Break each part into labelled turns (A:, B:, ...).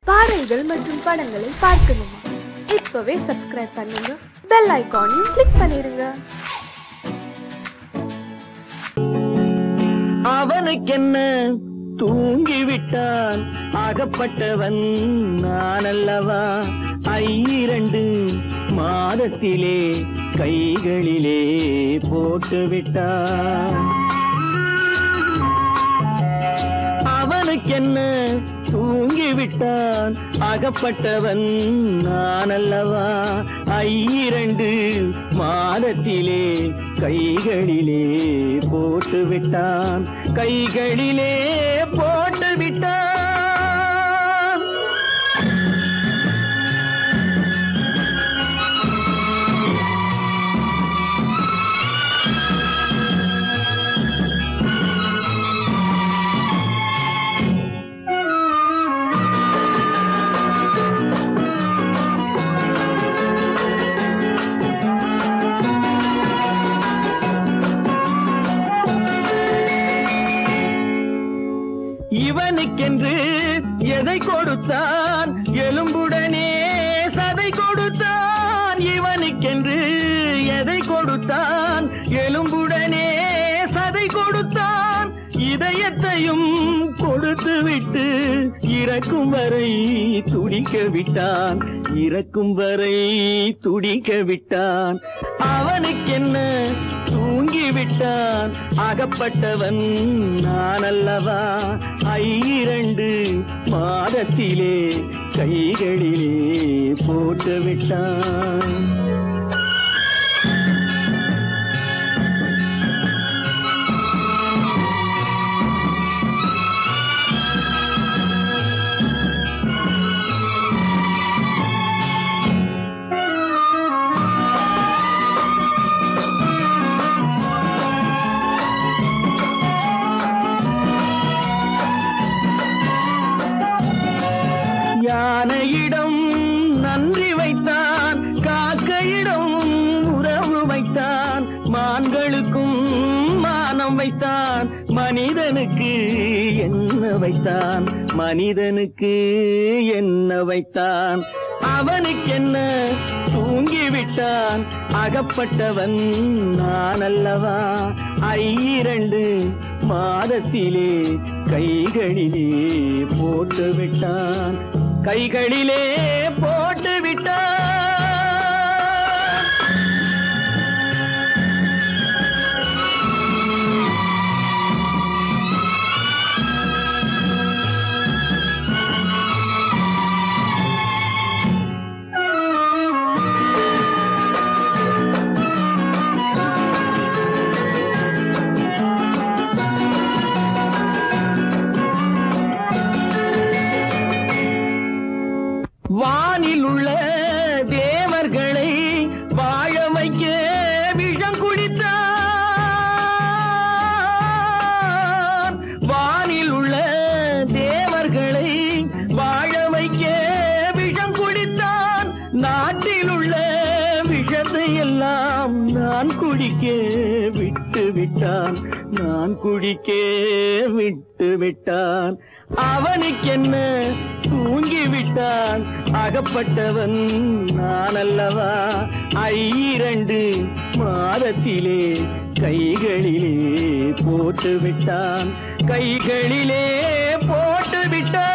A: பாடல்கள் மற்றும் படங்களை பார்க்கணுமா? இப்பவே சப்ஸ்கிரைப் பண்ணுங்க, பெல் ஐகானையும் கிளிக் பண்ணிருங்க.
B: அவனுக்கென்ன தூங்கிவிட்டான், அகப்பட்டவன் நான் அல்லவா? 2 மாதத்திலே கைகளிலே போட்டுவிட்டான். அவனுக்கென்ன தூங்கிவிட்டான், அகப்பட்டவன் நான் அல்லவா? 2 மாதத்திலே கைகளிலே போட்டுவிட்டான், கைகளிலே போட்டுவிட்டான். இவனுக்கென்று எதை கொடுத்தான், எலும்புடனே சதை கொடுத்தான். இவனுக்கென்று எதை கொடுத்தான், எலும்புடனே சதை கொடுத்தான். இதயத்தையும் கொடுத்து விட்டு இறக்கும் வரை துடிக்க விட்டான், இறக்கும் வரை துடிக்க விட்டான். அவனுக்கென்ன தூங்கிவிட்டான், அகப்பட்டவன் நான் அல்லவா? 2 மாதத்திலே கைகளிலே போட்டுவிட்டான். யானையிடம் நன்றி வைத்தான், காக்கையிடம் உறவு வைத்தான். மான்களுக்கும் மானம் வைத்தான், மனிதனுக்கு என்ன வைத்தான், மனிதனுக்கு என்ன வைத்தான். அவனுக்கென்ன தூங்கிவிட்டான், அகப்பட்டவன் நான் அல்லவா? 2 மாதத்திலே கைகளிலே போட்டுவிட்டான், கைகளிலே போட்டுவிட்டான். வானில் உள்ள தேவர்களை வாழ வைக்க விஷம் குடித்தான். வானில் உள்ள தேவர்களை வாழ வைக்க விஷம் குடித்தான். நாட்டில் உள்ள விஷத்தை எல்லாம் நான் குடிக்க விட்டு விட்டான், நான் குடிக்க விட்டு விட்டான். அவனுக்கென்ன தூங்கிவிட்டான், அகப்பட்டவன் நான் அல்லவா? 2 மாதத்திலே கைகளிலே போட்டுவிட்டான், கைகளிலே போட்டுவிட்டான்.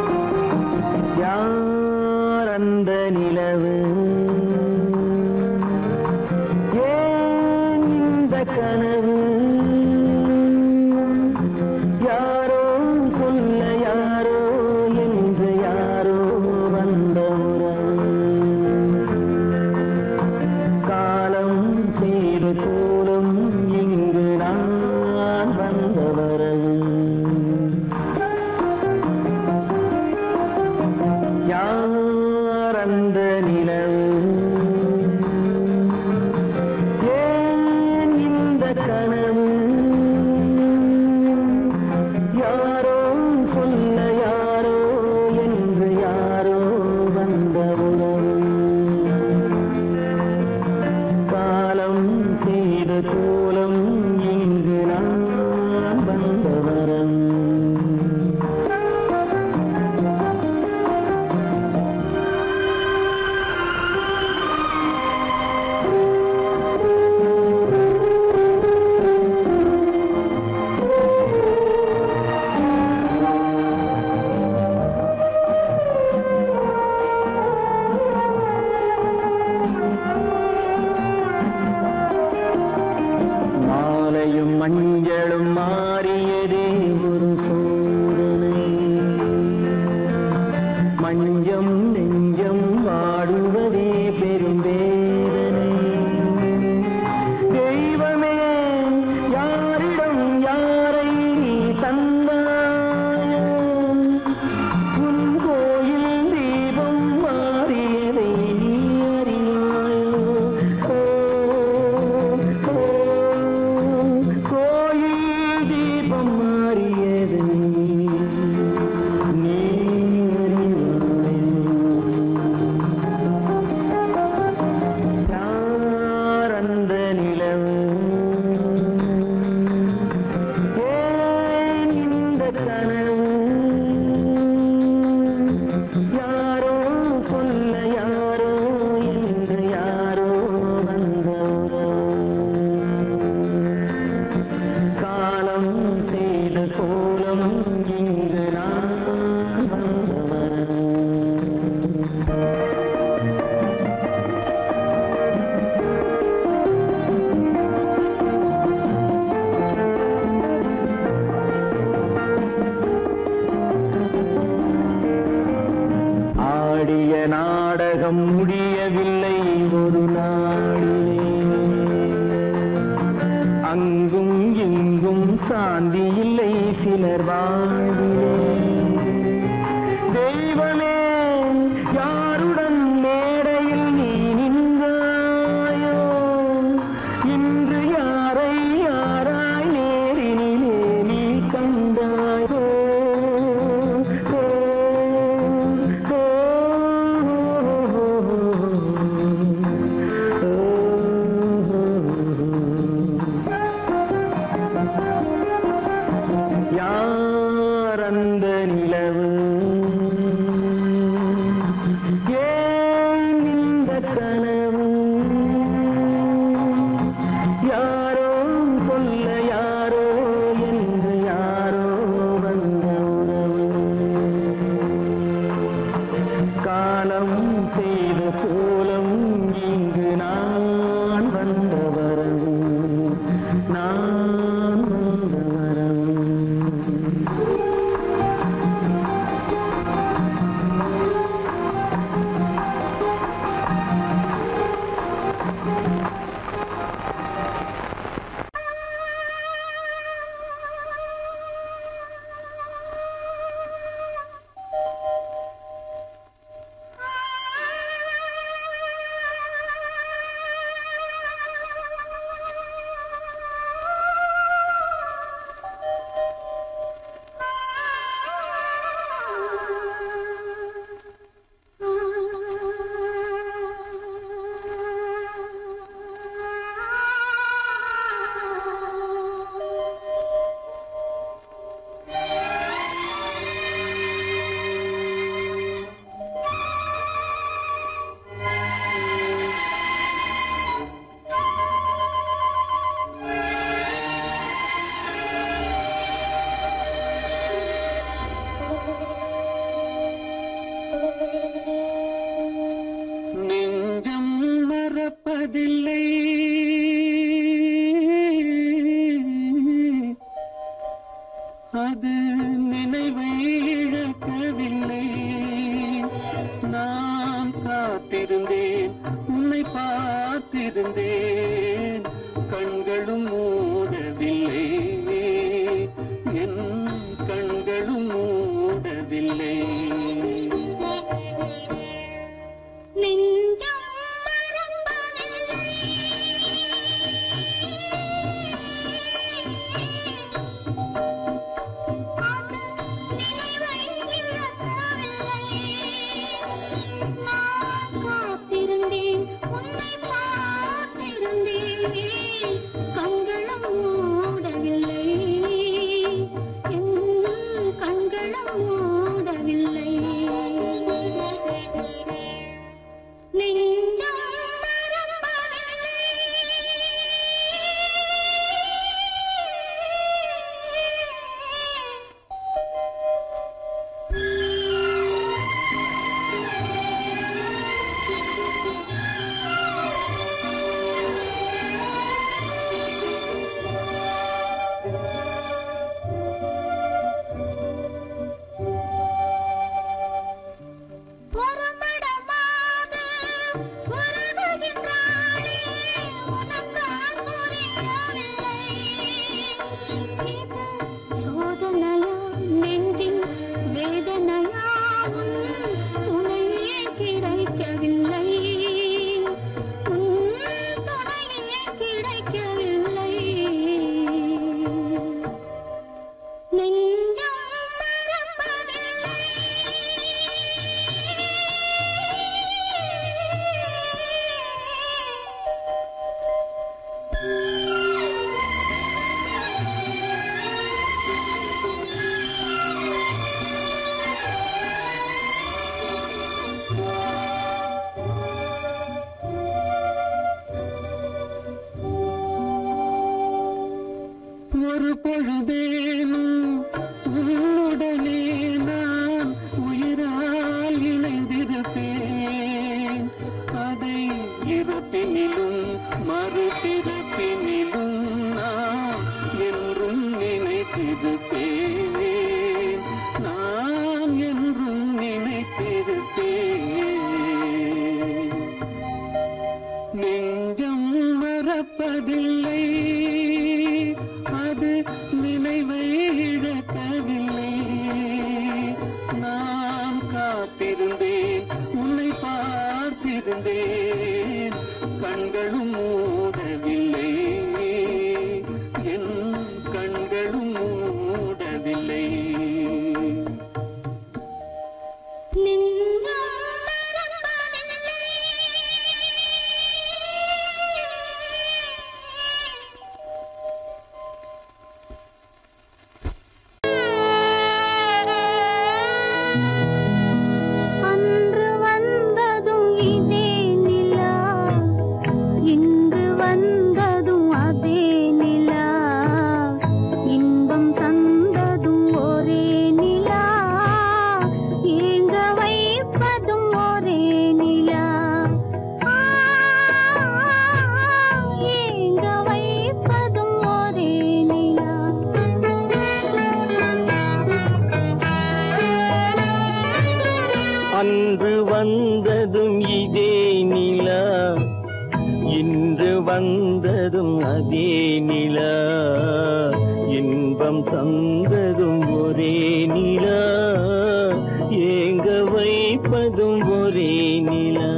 B: அந்த நிலவு மாலையும் மஞ்சளும் மாறியதே ஒரு சோதனை. மஞ்சம் நெஞ்சம் வாடுவதே பெரும் வேதனை. தெய்வமே யாரிடம் யாரை நீ தந்தாயோ, உன் கோயில் தீபம் மாறியதை நீ அறியாயோ. கோயில் தீபம் மாறியதை நீ யாரந்த நிலவு, ஏன் இந்த கனவு, யாரோ சொல்ல யாரோ என்று யாரோ வந்த காலம் செய்த கோலம் இங்கு நான் வந்தவன். ஆடிய நாடகம் முடியவில்லை ஒரு நாளிலே, அங்கும் இங்கும் சாந்தி இல்லை சிலர் வாழ்விலே. தெய்வமே யாருடன் மேடையில் நீ நின்றாயோ, இன்று யாரை யாராய் நேரினிலே நீ கண்டாயோ. யாரந்த நிலவு, ஏன் இந்த கனவு, யாரோ சொல்ல யாரோ என்று யாரோ வந்த உறவு. காலம் செய்த கோலம் இங்கு நான் வந்த வரவு, நான் வந்த வரவு. ஒரு பொழுதேனும் உன்னுடனே நான் உயிரால் இணைந்திருப்பேன். அதை இறப்பினிலும் மறுபிறப்பினிலும் நான் என்றும் நினைத்திருப்பேன். நான் என்றும் நினைத்திருப்பேன். நெஞ்சம் மறப்பதில்லை, அது நினைவை இழக்கவில்லை. நான் காத்திருந்தேன், உன்னை பார்த்திருந்தேன், கண்களும் மூடவில்லை, என் கண்களும் மூடவில்லை. அன்று வந்ததும் இதே நிலா, இன்று வந்ததும் அதே நிலா, இன்பம் தந்ததும் ஒரே நிலா, ஏங்க வைப்பதும் ஒரே நிலா.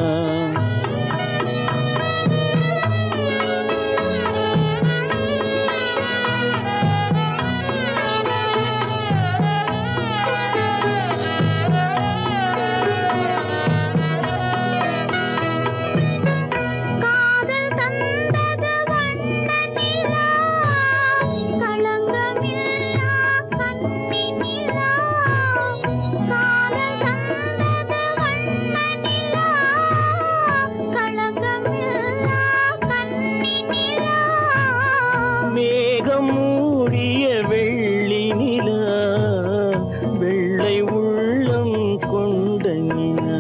B: மேகம் மூடிய வெள்ளி நிலா, வெள்ளை உள்ளம் கொண்ட நிலா,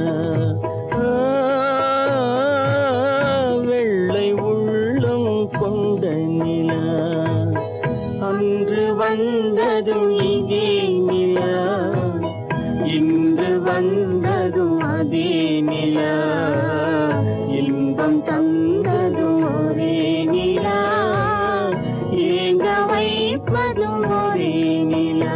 B: வெள்ளை உள்ளம் கொண்ட நிலா. அன்று வந்ததும் இதே நிலா, இன்று வந்ததும் அதே நிலா, இன்பம் தந்ததும் ஒரே நிலா, ஏங்க வைப்பதும் ஒரே நிலா.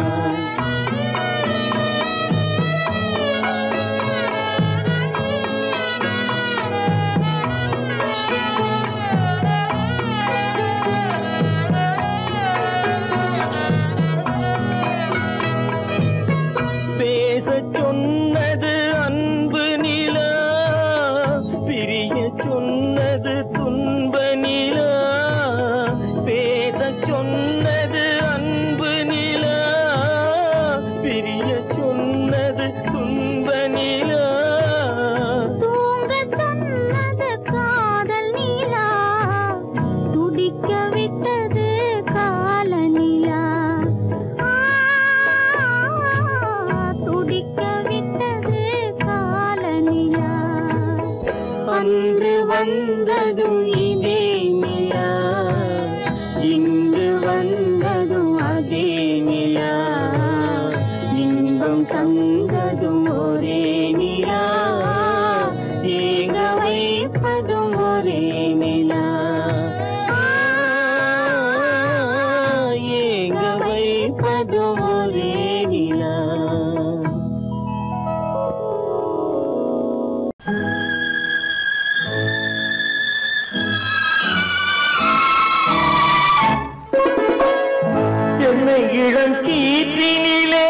B: பேசச் சொன்னது அன்பு நிலா, பிரிய சொன்னது துன்ப நிலா. பேசச் சொன்னது அன்பு நிலா, பிரிய சொன்னது துன்ப நிலா.
C: தூங்கச் சொன்னது காதல் நிலா, துடிக்க விட்டது கால நிலா, துடிக்க விட்டது கால நிலா.
B: அன்று வந்ததும் இதே நிலா, இன்று வந்ததும் அதே நிலா, இன்பம் தந்ததும் ஒரே நிலா, ஏங்க வைப்பதும் ஒரே நிலா, ஏங்க வைப்பதும் ஒரே நிலா. என்னை இளங்கீற்றினிலே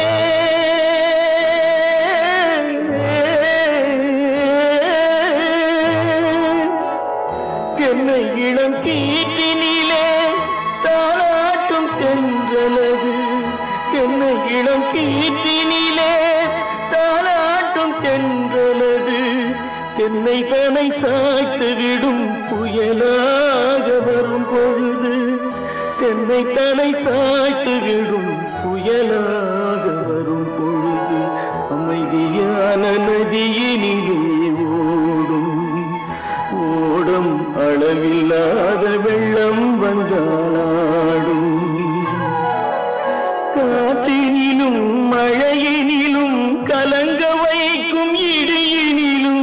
B: என்னை இளங்கீற்றினிலே தாளாட்டும் தென்றலது, என்னை இளங்கீற்றினிலே தாளாட்டும் தென்றலது, தென்னை கனை சாய்த்து விடும் புயலாக வரும் பொழுது தென்னை தலை சாய்த்து விடும் புயலாக வரும் பொழுது அமைதியான நதியினிலே ஓடும் ஓடும் அளவில்லாத வெள்ளம் வந்தாலாடும் காற்றினிலும் மழையினிலும் கலங்க வைக்கும் இடியினிலும்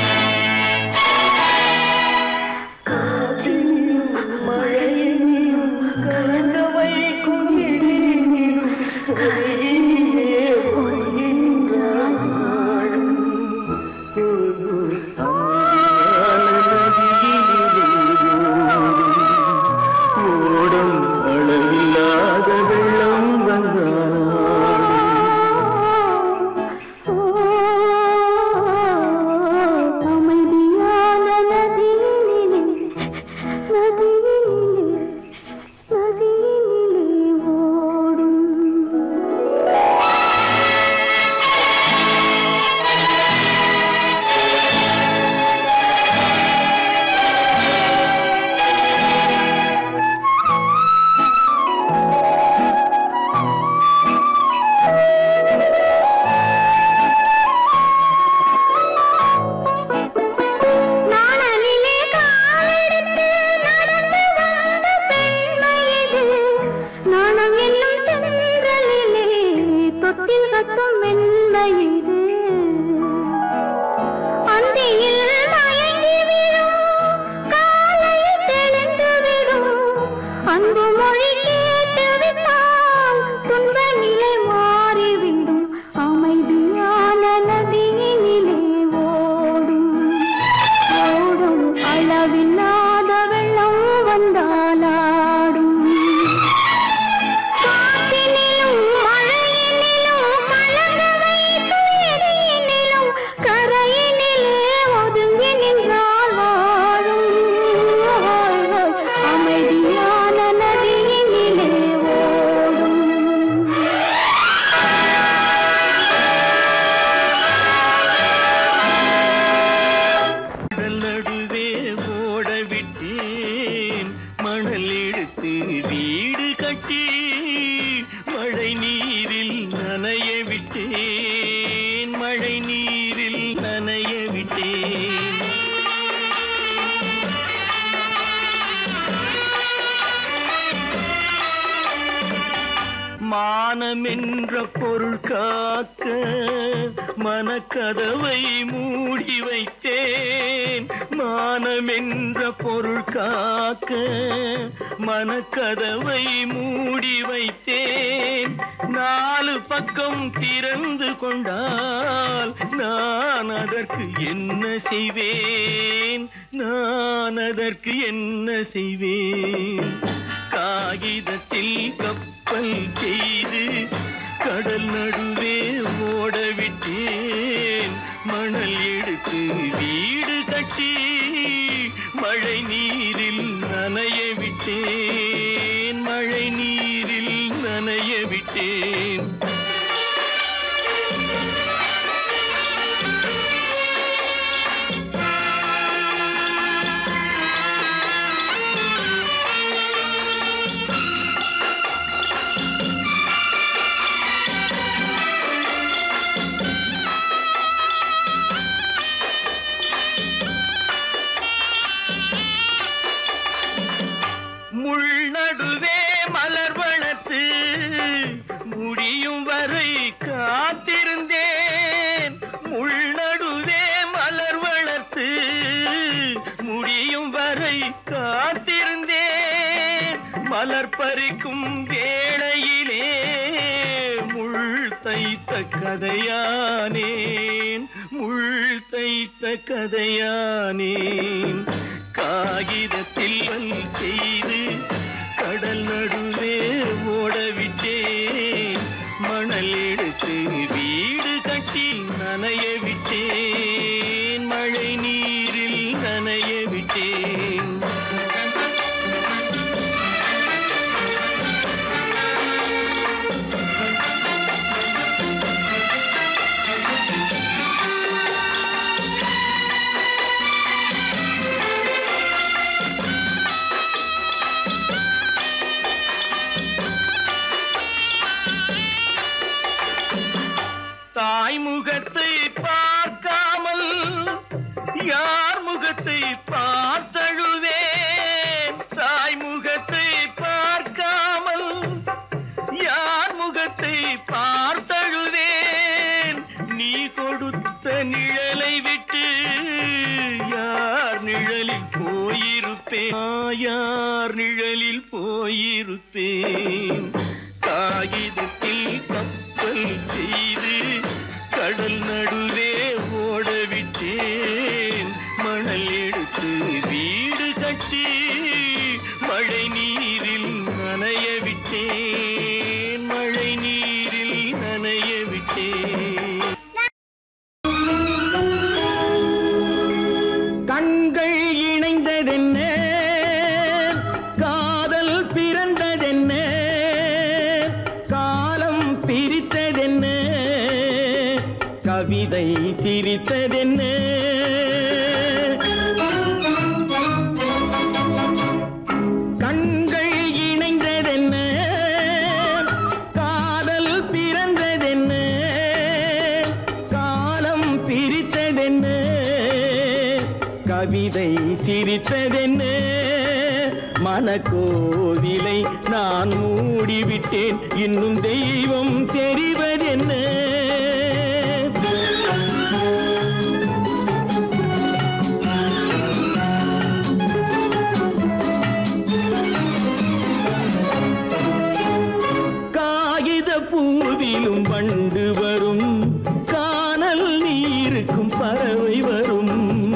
B: மானமென்ற பொருள் காக்க மனக்கதவை மூடி வைத்தேன். மானமென்ற பொருள் காக்க மனக்கதவை மூடி வைத்தேன். நாலு பக்கம் திறந்து கொண்டால் நான் அதற்கு என்ன செய்வேன்? நான் அதற்கு என்ன செய்வேன்? காகிதத்தில் கப்பல் செய்து கடல் நடுவே ஓடவிட்டேன். மணல் எடுத்து வீடு கட்டி மழை நீரில் நனைய விட்டேன். மழை நீரில் நனைய விட்டேன். முள்நடுவே மலர் வளர்த்து முடியும் வரை காத்திருந்தேன். முள்நடுவே மலர் வளர்த்து முடியும் வரை காத்திருந்தேன். மலர் பறிக்கும் வேளையிலே முள் தைத்த கதையானேன். முள் தைத்த கதையானேன். காகிதத்தில் செய்து கடல் நடுவே ஓடவிட்டேன். மணல் எடுத்து வீடு கட்டி நனைய விட்டேன். மழை நீரில் நனைய விட்டேன். தாயார் நிழலில் போயிருப்பேன். காகிதத்தில் கப்பல் செய்து கடல் நடுவே ஓடவிட்டேன். மணல் எடுத்து வீடு கட்டி மழை நீரில் நனைய விட்டேன். மழை நீரில் நனைய விட்டேன். கண்கள் இணைந்ததென்ன, காதல் பிறந்ததென்ன, காலம் பிரித்ததென்ன, கவிதை சிரித்ததென்ன. கண்கள் இணைந்ததென்ன, காதல் பிறந்ததென்ன, காலம் பிரித்ததென்ன, கவிதை சிரித்ததென்ன. மனக்கோவிலை நான் மூடிவிட்டேன், இன்னும் தெய்வம் தெரிவதென்ன. காகித பூவிலும் வண்டு வரும், கானல் நீருக்கும் பறவை வரும்.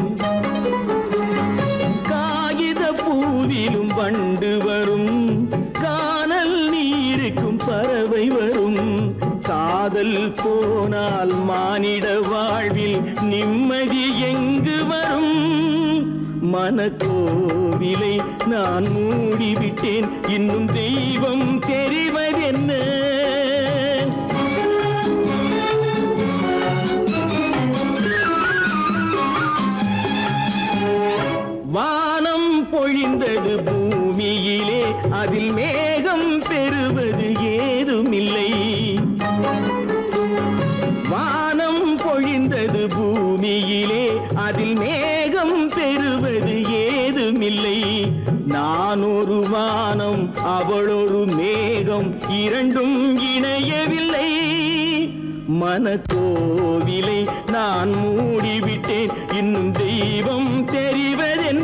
B: காகித பூவிலும் வண்டு வரும், கானல் நீருக்கும் பறவை வரும். காதல் போனால் மானிட வாழ்வில் நிம்மதி எங்கு வரும்? மனக்கோவிலை நான் மூடிவிட்டேன், இன்னும் தெய்வம் தெரிவதென்ன. வானம் பொழிந்தது பூமியிலே, அதில் மேகம் பெறுவது ஏதுமில்லை. வானம் பொழிந்தது பூமியிலே, அதில் மேகம் பெறுவது ஏதுமில்லை. நான் ஒரு வானம், அவளொரு மேகம், இரண்டும் இணையவில்லை. மனக்கோவிலை நான் மூடிவிட்டேன், இன்னும் தெய்வம் தெரிவதென்ன.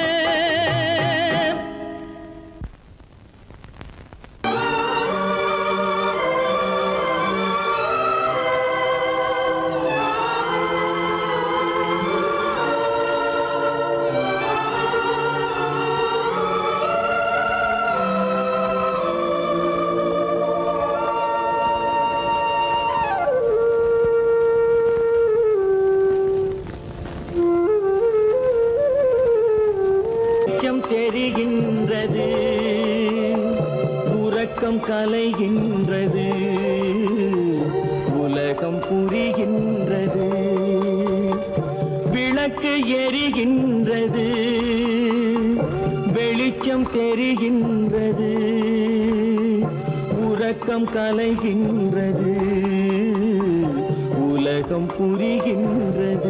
B: தெரிகின்றது, உறக்கம் கலைகின்றது, உலகம் புரிகின்றது. விளக்கு எரிகின்றது, வெளிச்சம் தெரிகின்றது, உறக்கம் கலைகின்றது, உலகம் புரிகின்றது.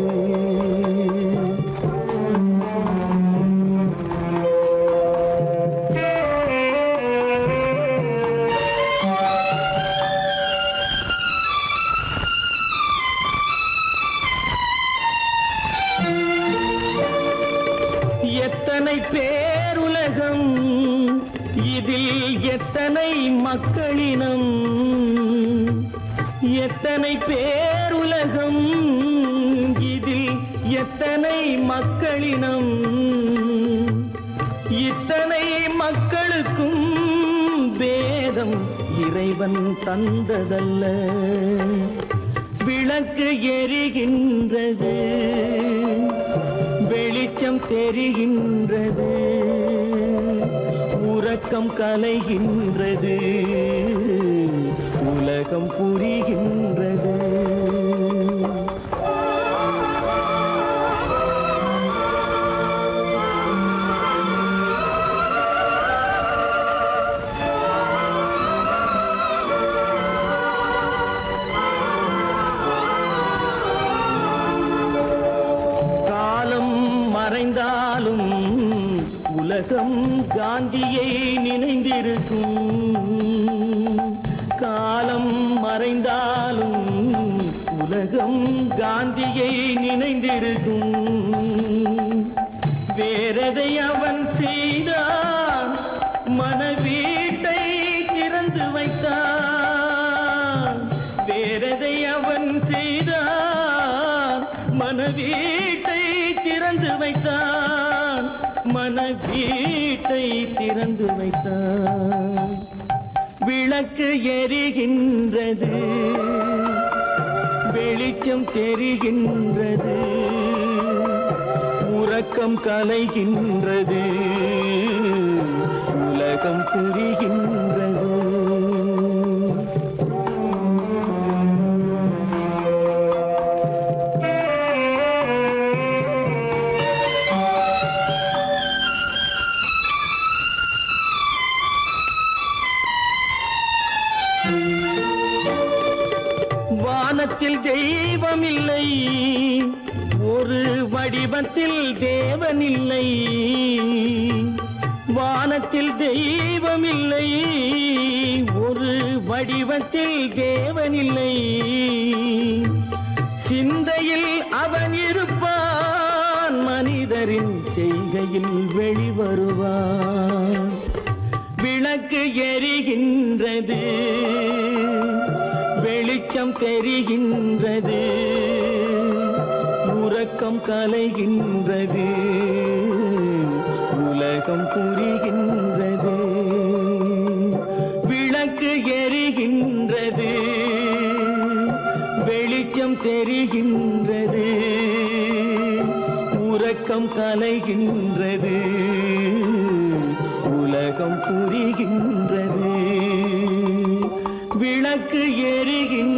B: எத்தனை பேருலகம், இதில் எத்தனை மக்களினம். எத்தனை பேருலகம், இதில் எத்தனை மக்களினம். இத்தனை மக்களுக்கும் வேதம் இறைவன் தந்ததல்ல. விளக்கு எரிகின்றது, வெளிச்சம் தெரிகின்றது, உறக்கம் கலைகின்றது, உலகம் புரிகின்றது. மறைந்தாலும் உலகம் காந்தியை நினைந்திருக்கும். காலம் மறைந்தாலும் உலகம் காந்தியை நினைந்திருக்கும். வேறதை அவன் செய்தார் கதவை திறந்து வைத்தார். விளக்கு எரிகின்றது, வெளிச்சம் தெரிகின்றது, உறக்கம் கலைகின்றது, உலகம் புரிகின்றது. வானத்தில் தெய்வம் இல்லை, ஒரு வடிவத்தில் தேவன் இல்லை. வானத்தில் தெய்வம் இல்லை, ஒரு வடிவத்தில் தேவன் இல்லை. சிந்தையில் அவன் இருப்பான், மனிதரின் செய்கையில் வெளிவருவான். விளக்கு எரிகின்றது, வெளிச்சம் தெரிகின்றது, உறக்கம் கலைகின்றது, உலகம் புரிகின்றது. விளக்கு எரிகின்றது, வெளிச்சம் தெரிகின்றது, உறக்கம் கலைகின்றது, உலகம் புரிகின்றது. விளக்கு எரிகின்றது.